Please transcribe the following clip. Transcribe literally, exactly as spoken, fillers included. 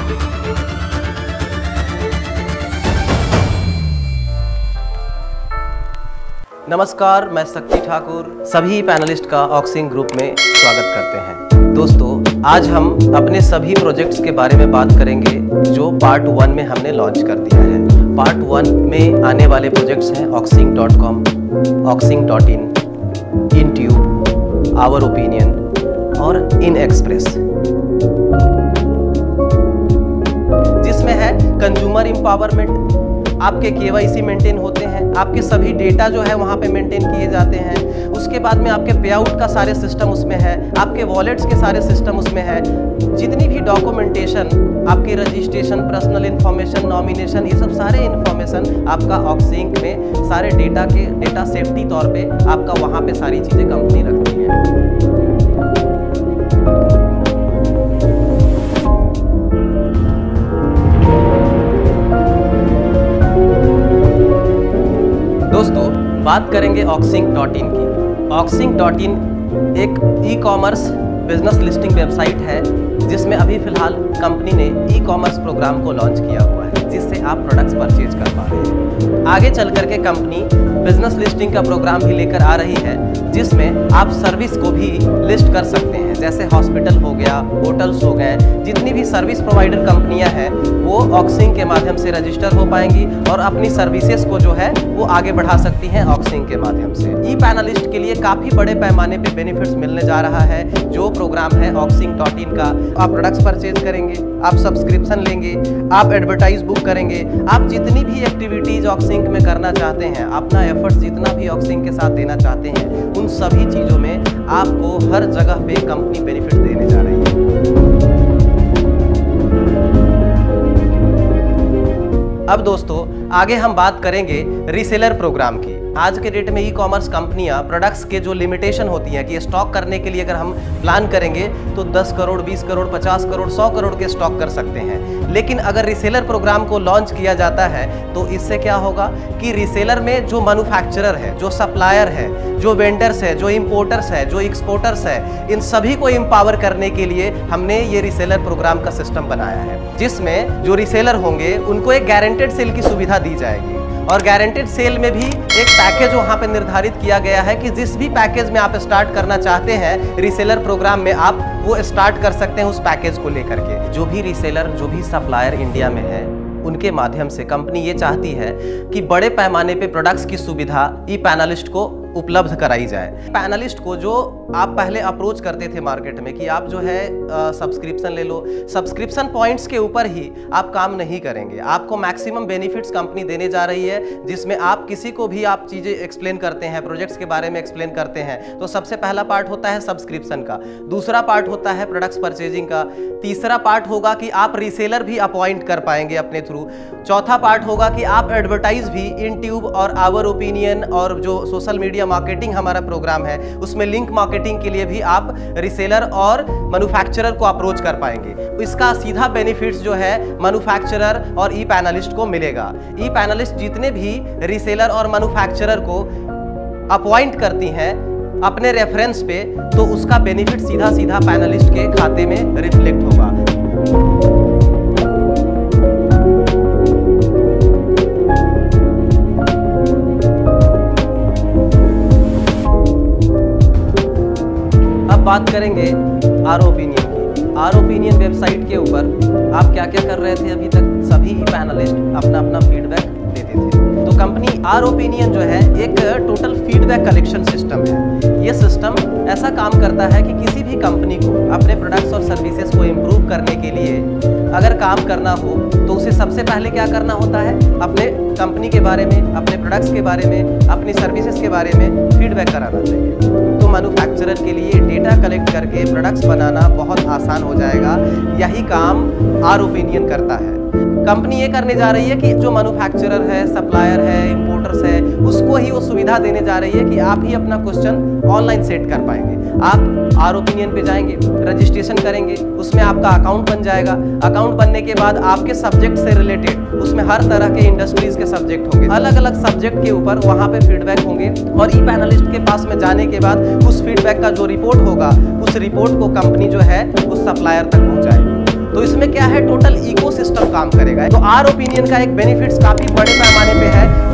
नमस्कार, मैं शक्ति ठाकुर सभी पैनलिस्ट का ऑक्सिंग ग्रुप में स्वागत करते हैं। दोस्तों, आज हम अपने सभी प्रोजेक्ट्स के बारे में बात करेंगे जो पार्ट वन में हमने लॉन्च कर दिया है। पार्ट वन में आने वाले प्रोजेक्ट्स हैं Oxing dot com, Oxing dot in, InTube, our opinion और इन एक्सप्रेस, जिसमें है कंज्यूमर एम्पावरमेंट, आपके केवाईसी मेंटेन होते हैं, आपके सभी डेटा जो है वहाँ पे मेंटेन किए जाते हैं। उसके बाद में आपके पे आउट का सारे सिस्टम उसमें है, आपके वॉलेट्स के सारे सिस्टम उसमें है। जितनी भी डॉक्यूमेंटेशन, आपकी रजिस्ट्रेशन, पर्सनल इन्फॉर्मेशन, नॉमिनेशन, ये सब सारे इन्फॉर्मेशन आपका ऑक्सिंग में सारे डेटा के डेटा सेफ्टी तौर पे आपका वहाँ पे सारी चीज़ें कंपनी रखती है। दोस्तों, बात करेंगे ऑक्सिंग डॉट इन की। ऑक्सिंग डॉट इन एक e commerce business listing website है जिसमें अभी फिलहाल कंपनी ने ई कॉमर्स प्रोग्राम को लॉन्च किया हुआ है, जिससे आप प्रोडक्ट्स परचेज कर पा रहे हैं। आगे चल करके कंपनी बिजनेस लिस्टिंग का प्रोग्राम भी लेकर आ रही है, जिसमें आप सर्विस को भी लिस्ट कर सकते हैं। जैसे हॉस्पिटल हो गया, होटल्स हो गए, जितनी भी सर्विस प्रोवाइडर कंपनियां हैं वो ऑक्सिंग के माध्यम से रजिस्टर हो पाएंगी और अपनी सर्विसेज को जो है वो आगे बढ़ा सकती हैं ऑक्सिंग के माध्यम से। ई पैनलिस्ट के लिए काफ़ी बड़े पैमाने पे बेनिफिट्स मिलने जा रहा है। जो प्रोग्राम है ऑक्सिंग डॉट इन का, आप प्रोडक्ट्स परचेज करेंगे, आप सब्सक्रिप्शन लेंगे, आप एडवर्टाइज बुक करेंगे, आप जितनी भी एक्टिविटीज ऑक्सिंग में करना चाहते हैं, अपना एफर्ट्स जितना भी ऑक्सिंग के साथ देना चाहते हैं, उन सभी चीज़ों में आपको हर जगह पे कंपनी बेनिफिट देने जा रही है। अब दोस्तों, आगे हम बात करेंगे रीसेलर प्रोग्राम की। आज के डेट में ई कॉमर्स कंपनियां प्रोडक्ट्स के जो लिमिटेशन होती हैं कि स्टॉक करने के लिए अगर हम प्लान करेंगे तो दस करोड़, बीस करोड़, पचास करोड़, सौ करोड़ के स्टॉक कर सकते हैं। लेकिन अगर रीसेलर प्रोग्राम को लॉन्च किया जाता है तो इससे क्या होगा कि रीसेलर में जो मैन्युफैक्चरर है, जो सप्लायर है, जो वेंडर्स है, जो इम्पोर्टर्स है, जो एक्सपोर्टर्स है, इन सभी को एम्पावर करने के लिए हमने ये रीसेलर प्रोग्राम का सिस्टम बनाया है, जिसमें जो रीसेलर होंगे उनको एक गारंटेड सेल की सुविधा दी जाएगी। और गारंटेड सेल में भी एक पैकेज वहाँ पे निर्धारित किया गया है कि जिस भी पैकेज में आप स्टार्ट करना चाहते हैं रीसेलर प्रोग्राम में, आप वो स्टार्ट कर सकते हैं उस पैकेज को लेकर के। जो भी रीसेलर, जो भी सप्लायर इंडिया में है, उनके माध्यम से कंपनी ये चाहती है कि बड़े पैमाने पे प्रोडक्ट्स की सुविधा ई पैनलिस्ट को उपलब्ध कराई जाए। पैनलिस्ट को जो आप पहले अप्रोच करते थे मार्केट में कि आप जो है सब्सक्रिप्शन ले लो, सब्सक्रिप्शन पॉइंट्स के ऊपर ही आप काम नहीं करेंगे। आपको मैक्सिमम बेनिफिट्स कंपनी देने जा रही है, जिसमें आप किसी को भी आप चीज़ें एक्सप्लेन करते हैं, प्रोजेक्ट्स के बारे में एक्सप्लेन करते हैं, तो सबसे पहला पार्ट होता है सब्सक्रिप्शन का, दूसरा पार्ट होता है प्रोडक्ट्स परचेजिंग का, तीसरा पार्ट होगा कि आप रीसेलर भी अपॉइंट कर पाएंगे अपने थ्रू, चौथा पार्ट होगा कि आप एडवर्टाइज भी इनट्यूब और आवर ओपिनियन और जो सोशल मीडिया मार्केटिंग हमारा प्रोग्राम है उसमें लिंक मार्केटिंग के लिए भी आप रिसेलर और मैन्युफैक्चरर को अप्रोच कर पाएंगे। इसका सीधा बेनिफिट्स जो है मैन्युफैक्चरर और ई पैनलिस्ट को मिलेगा। ई पैनलिस्ट जितने भी रिसेलर और मैन्युफैक्चरर को अपॉइंट करती हैं अपने रेफरेंस पे, तो उसका बेनिफिट सीधा सीधा पैनलिस्ट के खाते में रिफ्लेक्ट होगा। बात करेंगे आर ओपिनियन की। आर ओपिनियन वेबसाइट के ऊपर आप क्या क्या कर रहे थे अभी तक, सभी ही पैनलिस्ट अपना अपना फीडबैक देते थे। तो कंपनी आर ओपिनियन जो है एक टोटल फीडबैक कलेक्शन सिस्टम है। ये सिस्टम ऐसा काम करता है कि किसी भी कंपनी को अपने प्रोडक्ट्स और सर्विसेज को इम्प्रूव करने के लिए अगर काम करना हो तो उसे सबसे पहले क्या करना होता है, अपने कंपनी के बारे में, अपने प्रोडक्ट्स के बारे में, अपनी सर्विसेज के बारे में फीडबैक कराना चाहिए। तो मैन्युफैक्चरर के लिए डेटा कलेक्ट करके प्रोडक्ट्स बनाना बहुत आसान हो जाएगा। यही काम आर ओपिनियन करता है। कंपनी ये करने जा रही है कि जो मैन्युफैक्चरर है, सप्लायर है, इंपोर्टर्स है, उसको ही वो सुविधा देने जा रही है कि आप ही अपना क्वेश्चन ऑनलाइन सेट कर पाएंगे। आप आर ओपिनियन पे जाएंगे, रजिस्ट्रेशन करेंगे, उसमें आपका अकाउंट बन जाएगा। अकाउंट बनने के बाद आपके सब्जेक्ट से रिलेटेड उसमें हर तरह के इंडस्ट्रीज के सब्जेक्ट होंगे, अलग अलग सब्जेक्ट के ऊपर वहाँ पे फीडबैक होंगे और ई पैनलिस्ट के पास में जाने के बाद उस फीडबैक का जो रिपोर्ट होगा, उस रिपोर्ट को कंपनी जो है उस सप्लायर तक पहुँचाएगी। तो इसमें क्या है, टोटल इकोसिस्टम काम करेगा। तो आर ओपिनियन का एक बेनिफिट्स काफी बड़े पैमाने पे है